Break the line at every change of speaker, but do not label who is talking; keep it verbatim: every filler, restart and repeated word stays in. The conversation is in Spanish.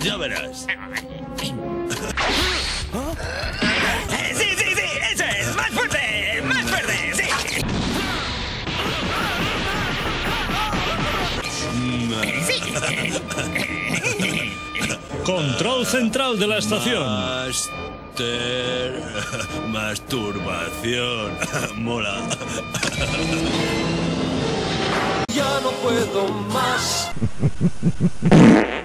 Ya verás.
Sí, sí, sí, eso es. Más fuerte, más fuerte, sí.
Control central de la estación.
Master... Masturbación. Mola.
Ya no puedo más.